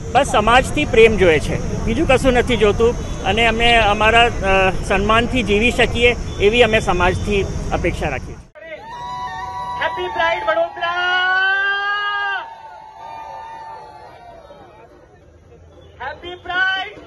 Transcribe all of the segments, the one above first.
બસ સમાજથી પ્રેમ જોઈએ છે, બીજું કશું નથી જોતું. અને અમે અમારા સન્માનથી જીવી શકીએ એવી અમે સમાજથી અપેક્ષા રાખીએ છીએ. Happy pride Vadodara! Happy pride!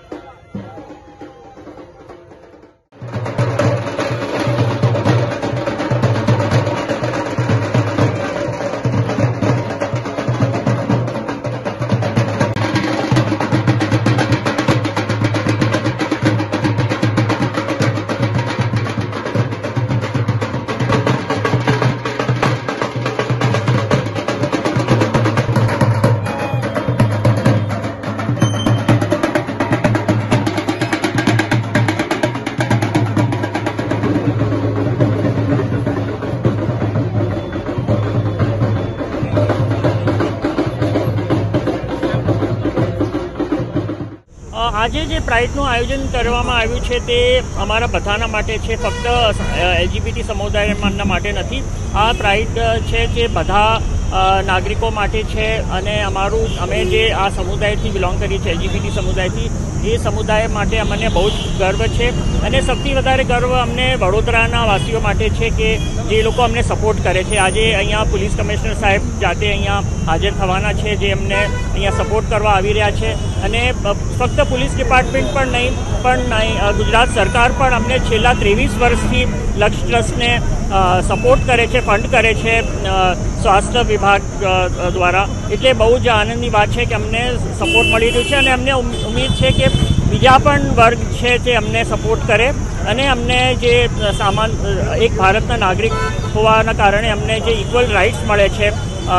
આજે જે પ્રાઇડનું આયોજન કરવામાં આવ્યું છે તે અમારા બધાના માટે છે, ફક્ત એલજીબીટી સમુદાયના માટે નથી. આ પ્રાઇડ છે જે બધા નાગરિકો માટે છે અને અમે જે આ સમુદાયથી બિલોંગ કરીએ છીએ, એલજીબીટી સમુદાયથી, એ સમુદાય માટે અમને બહુ જ ગર્વ છે. અને સૌથી વધારે ગર્વ અમને વડોદરાના વાસીઓ માટે છે કે જે લોકો અમને સપોર્ટ કરે છે. આજે અહીંયા પોલીસ કમિશનર સાહેબ જાતે અહીંયા હાજર થવાના છે, જે અમને અહીંયા સપોર્ટ કરવા આવી રહ્યા છે. અને ફક્ત પોલીસ ડિપાર્ટમેન્ટ પણ નહીં, ગુજરાત સરકાર પણ અમને છેલ્લા 23 વર્ષથી લક્ષ ટ્રસ્ટને સપોર્ટ કરે છે, ફંડ કરે છે સ્વાસ્થ્ય વિભાગ દ્વારા. એટલે બહુ જ આનંદની વાત છે કે અમને સપોર્ટ મળી રહ્યું છે અને અમને ઉમ્મીદ છે કે બીજા પણ વર્ગ છે જે અમને સપોર્ટ કરે અને અમને જે એક ભારતના નાગરિક હોવાના કારણે અમને જે ઇક્વલ રાઇટ્સ મળે છે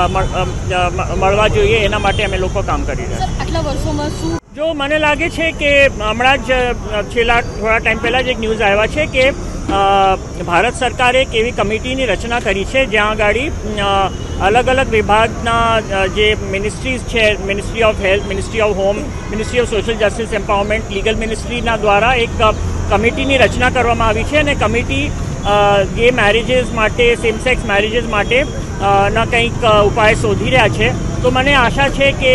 મળવા જોઈએ, એના માટે અમે લોકો કામ કરી રહ્યા છીએ. આટલા વર્ષોમાં શું જો મને લાગે છે કે હમણાં જ છેલ્લા થોડા ટાઈમ પહેલાં જ એક ન્યૂઝ આવ્યા છે કે ભારત સરકારે એક એવી કમિટીની રચના કરી છે જ્યાં આગળ અલગ વિભાગના જે મિનિસ્ટ્રીઝ છે, ministry of health, ministry of home, ministry of social justice empowerment, legal મિનિસ્ટ્રીના દ્વારા એક કમિટીની રચના કરવામાં આવી છે. અને કમિટી ગે મેરેજીસ માટે, સેમ સેક્સ મેરેજીસ માટે ના કંઈક ઉપાય શોધી રહ્યા છે. તો મને આશા છે કે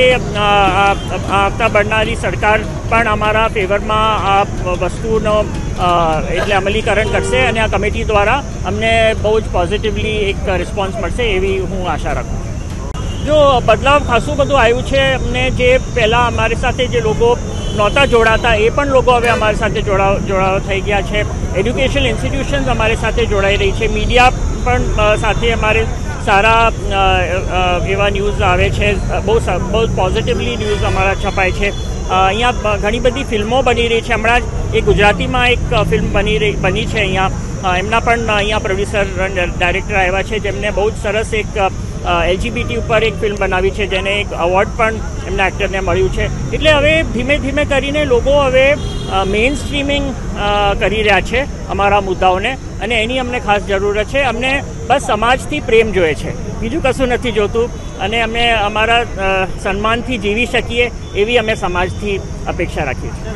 આવતા બનનારી સરકાર પણ અમારા ફેવરમાં આ વસ્તુનો એટલે અમલીકરણ કરશે અને આ કમિટી દ્વારા અમને બહુ જ પોઝિટિવલી એક રિસ્પોન્સ મળશે એવી હું આશા રાખું છું. જો બદલાવ ખાસું બધું આવ્યું છે. અમને જે પહેલાં અમારી સાથે જે લોકો નહોતા જોડાતા એ પણ લોકો હવે અમારી સાથે જોડાવા થઈ ગયા છે. એજ્યુકેશનલ ઇન્સ્ટિટ્યુશન્સ અમારી સાથે જોડાઈ રહી છે. મીડિયા પણ સાથે અમારે સારા એવા ન્યૂઝ આવે છે. બહુ પોઝિટિવલી ન્યૂઝ અમારા છપાય છે. અહીંયા ઘણી બધી ફિલ્મો બની રહી છે. હમણાં જ એક ગુજરાતીમાં એક ફિલ્મ બની છે અહીંયા. એમના પણ અહીંયા પ્રોડ્યુસર ડાયરેક્ટર આવ્યા છે જેમને બહુ જ સરસ એક એલજીબીટી ઉપર એક ફિલ્મ બનાવી છે, જેને એક એવોર્ડ પણ એમના એક્ટરને મળ્યું છે. એટલે હવે ધીમે ધીમે કરીને લોકો હવે મેઇન સ્ટ્રીમિંગ કરી રહ્યા છે અમારા મુદ્દાઓને, અને એની અમને ખાસ જરૂરત છે. અમને બસ સમાજથી પ્રેમ જોઈએ છે, બીજું કશું નથી જોતું. અને અમે અમારા સન્માનથી જીવી શકીએ એવી અમે સમાજથી અપેક્ષા રાખીએ છીએ.